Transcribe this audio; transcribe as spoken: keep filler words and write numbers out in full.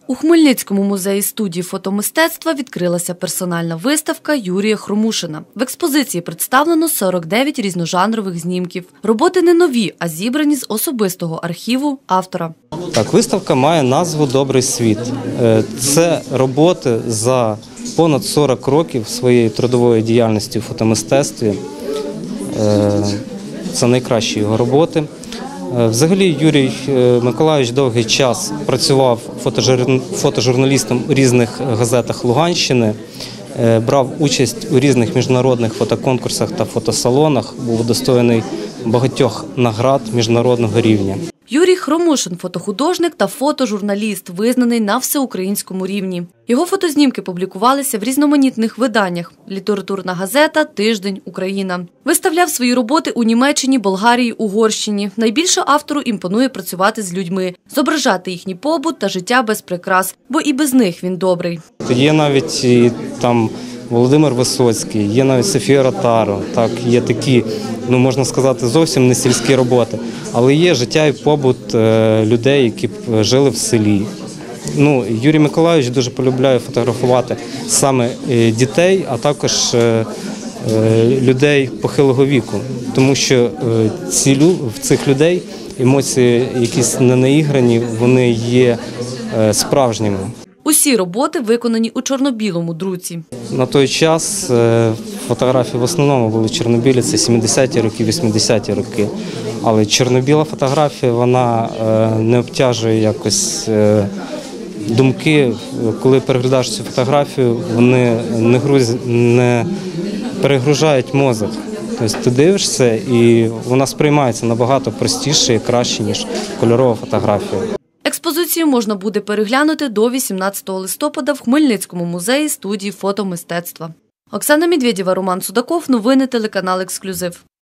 У Хмельницькому музеї студії фотомистецтва відкрилася персональна виставка Юрія Хромушина. В експозиції представлено сорок дев'ять різножанрових знімків. Роботи не нові, а зібрані з особистого архіву автора. Так, виставка має назву «Добрий світ». Це роботи за понад сорок років своєї трудової діяльності в фотомистецтві. Це найкращі його роботи. Взагалі Юрій Миколайович довгий час працював фотожурналістом у різних газетах Луганщини, брав участь у різних міжнародних фотоконкурсах та фотосалонах, був удостоєний багатьох наград міжнародного рівня. Юрій Хромушин – фотохудожник та фотожурналіст, визнаний на всеукраїнському рівні. Його фотознімки публікувалися в різноманітних виданнях – літературна газета «Тиждень. Україна». Виставляв свої роботи у Німеччині, Болгарії, Угорщині. Найбільше автору імпонує працювати з людьми, зображати їхній побут та життя без прикрас, бо і без них він добрий. Є навіть і, там Володимир Висоцький, є навіть Софія Ротару, так, є такі, ну, можна сказати, зовсім не сільські роботи, але є життя і побут людей, які жили в селі. Ну, Юрій Миколайович дуже полюбляє фотографувати саме дітей, а також людей похилого віку, тому що ці, в цих людей емоції якісь не наіграні, вони є справжніми. Усі роботи виконані у чорно-білому друці. На той час фотографії в основному були чорнобілі, це сімдесяті роки, вісімдесяті роки. Але чорно-біла фотографія, вона не обтяжує якось думки. Коли переглядаєш цю фотографію, вони не, груз... не перегружають мозок. Тобто ти дивишся і вона сприймається набагато простіше і краще, ніж кольорова фотографія. Експозицію можна буде переглянути до вісімнадцятого листопада в Хмельницькому музеї студії фотомистецтва. Оксана Медведєва, Роман Судаков. Новини телеканал «Ексклюзив».